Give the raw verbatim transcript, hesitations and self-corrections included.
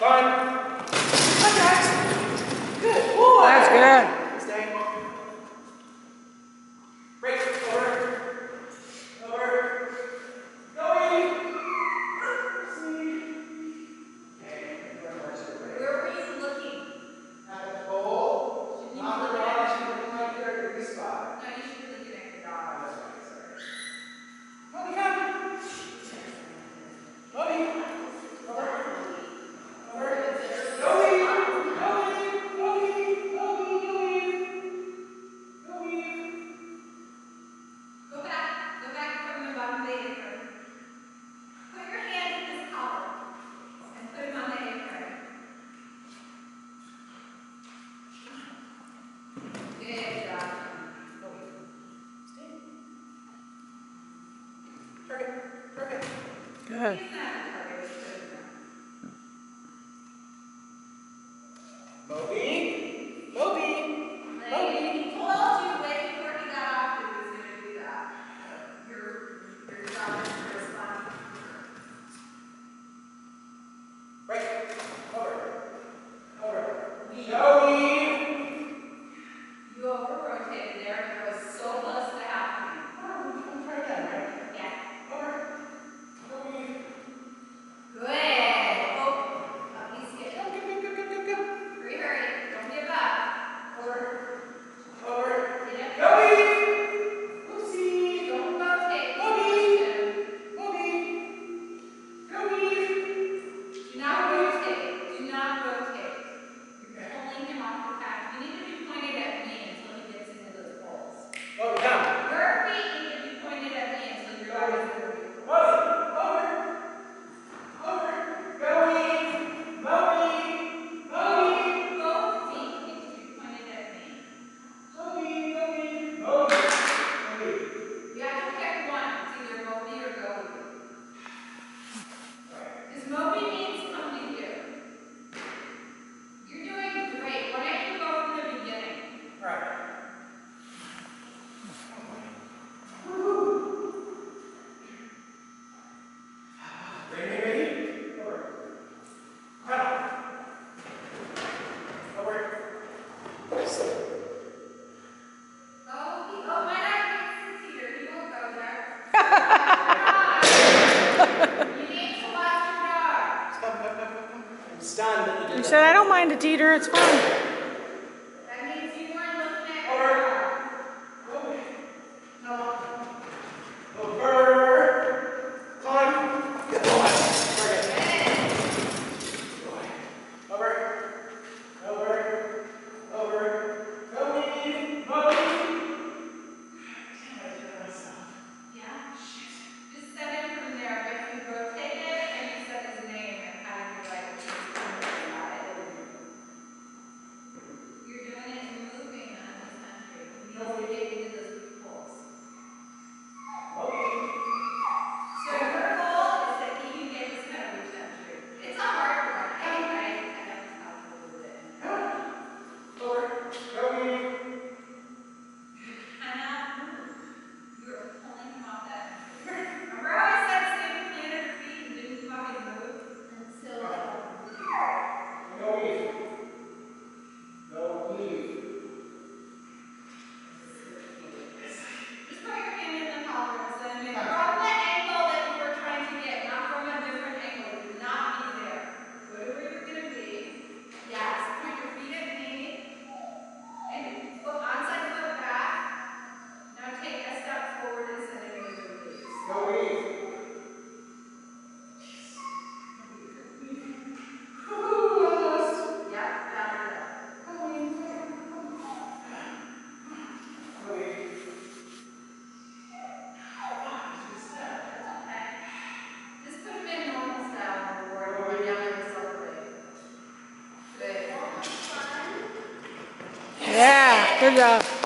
Run. Contact. Good boy. That's good. Stay. Break. Over. Over. Going. See. Okay. Where were you looking? At the goal. Shouldn't you Not the be dog. looking She's looking right there at your spot. No, you should be looking at your dog. That's right. Sorry. Moby, come. Moby. Over. Over. Go weave. Go weave. Go weave. Go weave. Go weave. Go weave. Go back. Go back from the bottom of the apron. Put your hand in his collar and put him on the apron. Good job. Go weave. Stay. Target. Target. Good. He's not a target. He's good enough. Moby. Moby. Like, he told you way before he got off that he was going to do that. Your, your job is to respond. Break. Over. Over. We- Go weave. You over-rotated there. It was so close to happening. Oh, try again, right? Yeah. Over. Go weave. Good. Oh, oh, he's good. Go, go, go, go, go, go, go. Hurry, hurry. Don't give up. Over. Over. Get up. Go weave. Oopsie. Don't rotate. Moby. Moby. Go weave. Do not rotate. Do not rotate. You're Okay. pulling him off the path. You need to be pointed at me until he gets into those poles. Oh, down. Your feet need to be pointed at me until your dog is through. Moby. Over. Over. Go weave. Moby. Moby. Both feet need to be pointed at me. Moby. Go weave. Moby. Go weave. You have to pick one. It's either Moby or Goby. Because Moby means come to you. You're doing great. Why don't you go from the beginning? All right. Ready, ready? Over. Cut. Over. Oh, he, oh, my dad is here. He won't go there. You need to watch your dog. Come, come, come, come, come. I'm stunned that you did You that. said, I don't mind a teeter, it's fine. That means you weren't looking at your Over. dog. Over. No. Over. Climb. Good boy. Target. Good boy. Over. Over. Over. Go weave. Moby. Damn, I did it myself. Yeah? Just set him from there, but you rotate it and you said his name and kind of be like, got it. You're doing it and moving on this country. He needs to get into those poles. Moby. So her goal is that he can get his head reach that tree. It's a hard one. I, I, I have to help a little bit. Over. Go weave. Cannot move. You're pulling him off that. Remember how I said stay planted her feet and didn't fucking move? And still Go weave. Go weave. just put your hand in the collar and send it from the angle that you were trying to get, not from a different angle. Do not be there. Go to where you're gonna be. Yes, put your feet at me. And foot onside foot back. Now take a step forward and send it into the release. Go weave. Woo-hoo, almost. Yep, down and up. Go weave. Go weave. Okay. Just put him in normal style and forward and run down in the circle. Good. Yeah, good job.